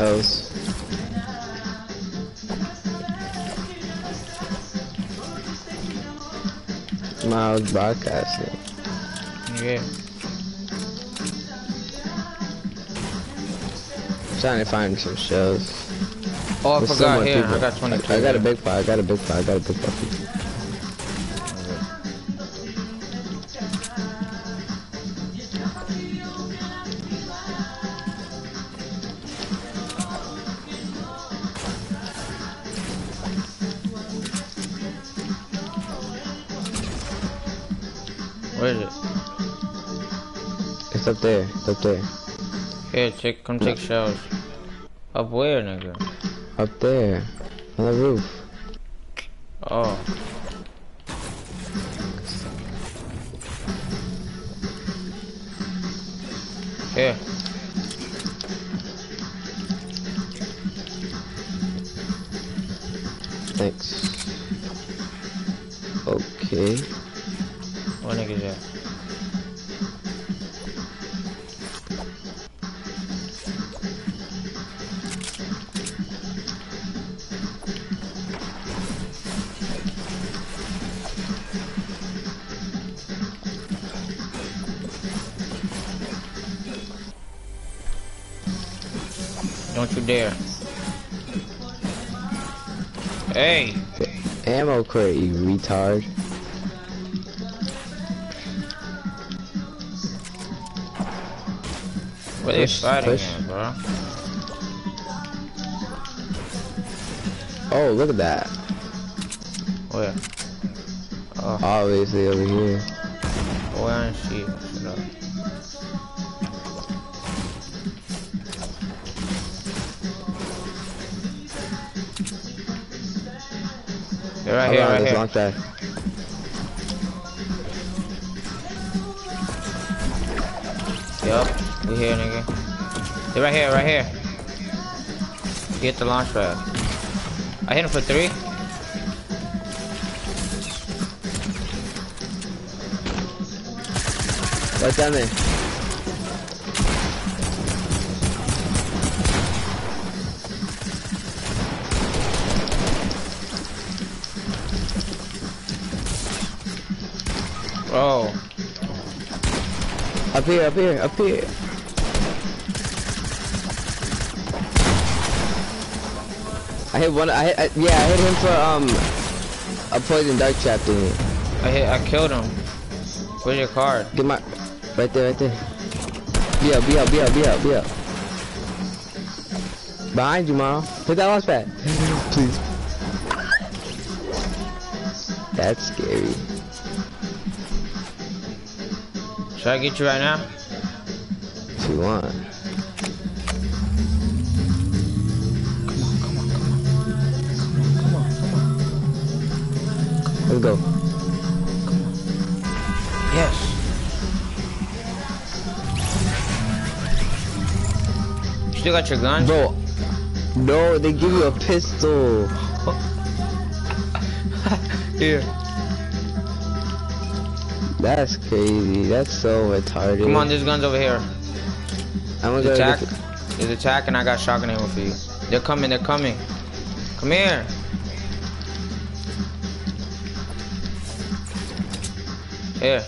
Else. Miles broadcasting. Yeah. Trying to find some shells. Oh, I With forgot. some Here, people. I got 22. I got a big pot. I got a big pot. I got a big pot. Where is it? It's up there. It's up there. Here, come take shells. Up where, nigga? Up there. On the roof. Oh. Here. Thanks. Okay. What nigga's that? Don't you dare. Hey! Ammo crate, you retard. Where they Push, fighting push. at, bro? Oh, look at that. Where? Oh, Obviously over here. where I see it. Shut up. They're right here, right This here. launch pad. Yup, we here, nigga. They're right here, right here. Get the launch pad. I hit him for 3. Right down there. Oh, Up here, up here, up here. I hit one. Yeah, I hit him for a poison dark trap thingy. I killed him. Where's your card? Get my, right there, right there. Be up, be up, be up, be up, be up. Behind you, Mom. Hit that launch pad. Please. That's scary. Should I get you right now? If you want. Let's go. Yes. You still got your gun? Bro, no, they give you a pistol. Here. That's crazy. That's so retarded. Come on, there's guns over here. I'm gonna There's go attack. get There's attack and I got shotgun ammo for you. They're coming, they're coming. Come here. Here.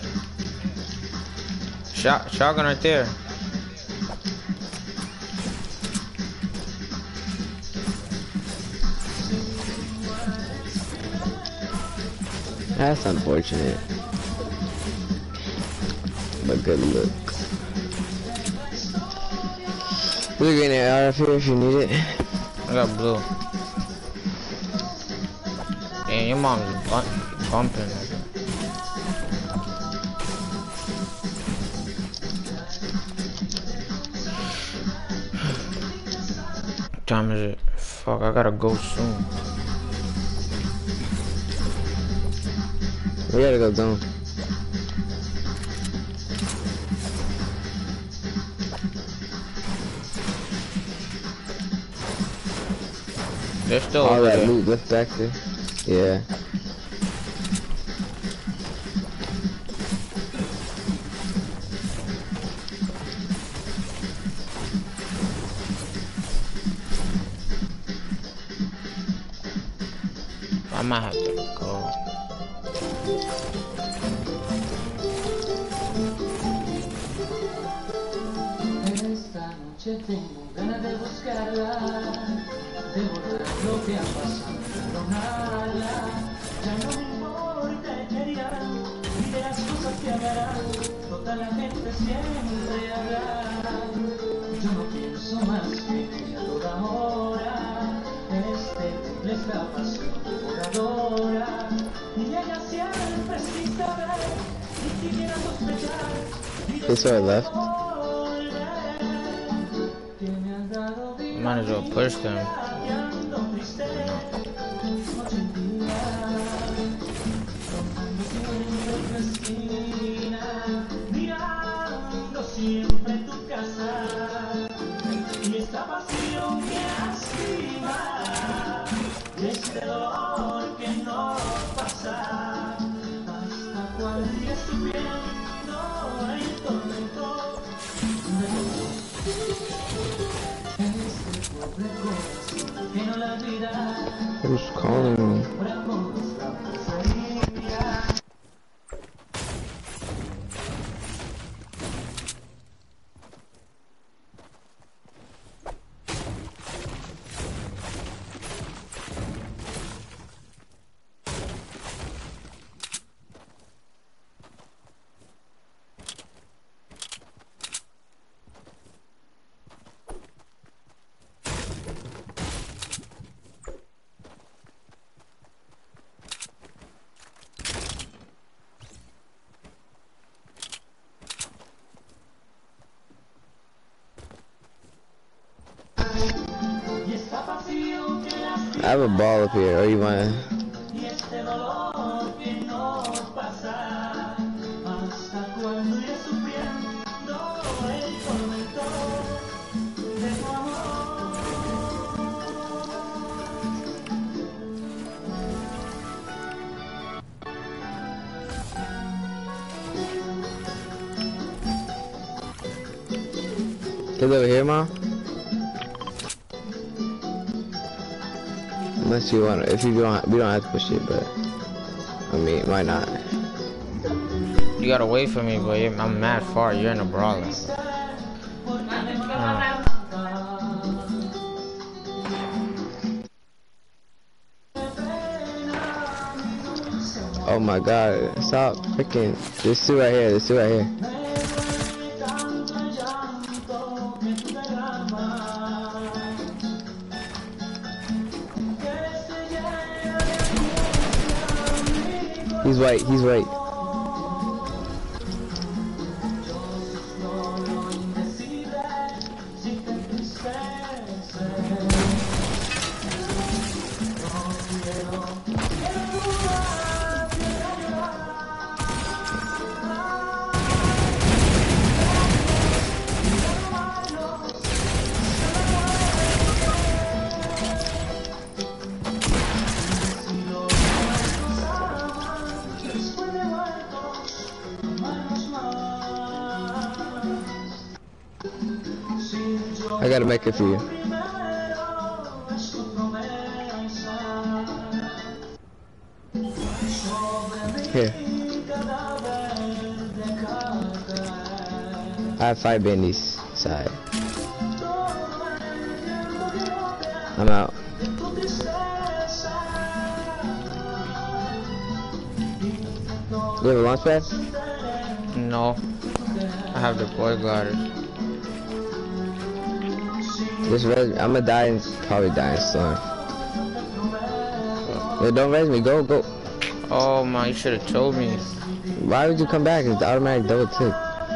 Shotgun right there. That's unfortunate. But good look. Blue grenade out here if you need it. I got blue. Damn, your mom's bumping. What time is it? Fuck, I gotta go soon. We gotta go down. They're still All over that there. loot left back there. Yeah. might have to go. Esta noche tengo ganas de buscarla, de borrar lo que ha pasado, perdonarla. Ya no me importa el que dirán, ni de las cosas que hablarán. Toda la gente siempre habla. Yo no pienso más que en ella toda hora. Este le está pasadora. Y ella siempre sin saber, ni siquiera sospechar. This way left. Might as well push them. Who's calling me? I have a ball up here, or you wanna? Kids over here, Mom? Unless you want, if you don't, we don't have to push it, but I mean, why not? You gotta wait for me, but I'm mad far. You're in a brawler. Oh my God! Stop freaking! This two right here. This two right here. He's white, he's white. I gotta make it for you. Here. I have 5 bandies side. I'm out. You have a launch pad? No. I have the boy gliders. Just res I'm gonna die and probably die in storm. Yo, don't res me, go. Oh my, you should have told me. Why would you come back? It's the automatic double tick.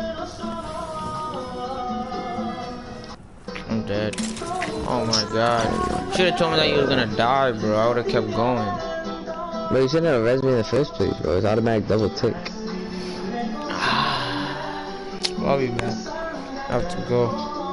I'm dead. Oh my God. Should have told me that you was gonna die, bro. I would have kept going. Bro, you shouldn't have res me in the first place, bro. It's automatic double tick. I'll be back. I have to go.